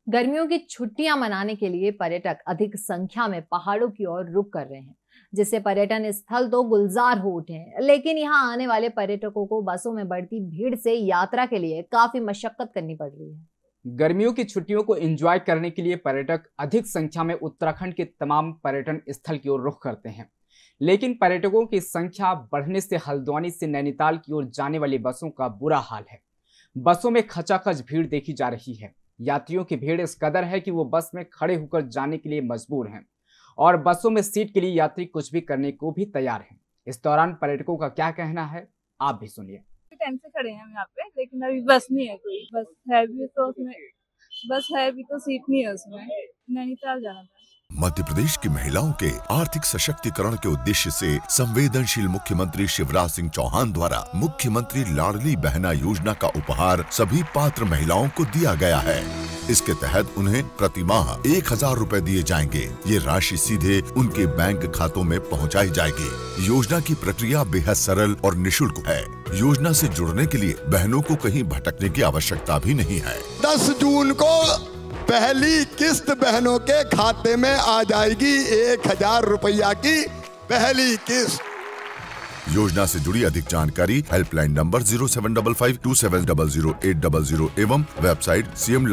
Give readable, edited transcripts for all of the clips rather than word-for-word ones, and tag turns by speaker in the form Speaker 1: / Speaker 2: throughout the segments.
Speaker 1: गर्मियों की छुट्टियां मनाने के लिए पर्यटक अधिक संख्या में पहाड़ों की ओर रुख कर रहे हैं, जिससे पर्यटन स्थल तो गुलजार हो उठे हैं। लेकिन यहाँ आने वाले पर्यटकों को बसों में बढ़ती भीड़ से यात्रा के लिए काफी मशक्कत करनी पड़ रही है।
Speaker 2: गर्मियों की छुट्टियों को एंजॉय करने के लिए पर्यटक अधिक संख्या में उत्तराखंड के तमाम पर्यटन स्थल की ओर रुख करते हैं। लेकिन पर्यटकों की संख्या बढ़ने से हल्द्वानी से नैनीताल की ओर जाने वाली बसों का बुरा हाल है। बसों में खचाखच भीड़ देखी जा रही है। यात्रियों की भीड़ इस कदर है कि वो बस में खड़े होकर जाने के लिए मजबूर हैं और बसों में सीट के लिए यात्री कुछ भी करने को भी तैयार हैं। इस दौरान पर्यटकों का क्या कहना है, आप भी सुनिए।
Speaker 3: टाइम से खड़े हैं हम यहाँ पे, लेकिन अभी बस नहीं है कोई। बस है भी तो उसमें, बस है भी तो सीट नहीं है उसमें। नैनीताल जाना था।
Speaker 4: मध्य प्रदेश की महिलाओं के आर्थिक सशक्तिकरण के उद्देश्य से संवेदनशील मुख्यमंत्री शिवराज सिंह चौहान द्वारा मुख्यमंत्री लाडली बहना योजना का उपहार सभी पात्र महिलाओं को दिया गया है। इसके तहत उन्हें प्रति माह 1000 रुपए दिए जाएंगे। ये राशि सीधे उनके बैंक खातों में पहुंचाई जाएगी। योजना की प्रक्रिया बेहद सरल और निःशुल्क है। योजना से जुड़ने के लिए बहनों को कहीं भटकने की आवश्यकता भी नहीं है।
Speaker 5: 10 जून को पहली किस्त बहनों के खाते में आ जाएगी। 1000 रुपया की पहली किस्त।
Speaker 4: योजना से जुड़ी अधिक जानकारी हेल्पलाइन नंबर 07552700800 एवं वेबसाइट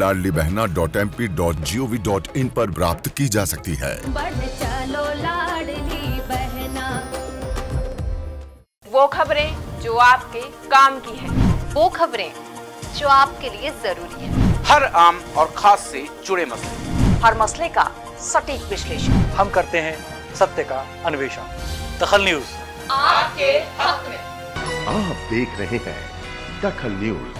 Speaker 4: cmladlibehna.mp.gov.in पर प्राप्त की जा सकती है।
Speaker 6: चलो लाडली बहना।
Speaker 7: वो खबरें जो आपके काम की है,
Speaker 1: वो खबरें जो आपके लिए जरूरी है।
Speaker 8: हर आम और खास से जुड़े मसले,
Speaker 7: हर मसले का सटीक विश्लेषण
Speaker 8: हम करते हैं सत्य का अन्वेषण। दखल न्यूज
Speaker 7: आपके हक में।
Speaker 9: आप देख रहे हैं दखल न्यूज।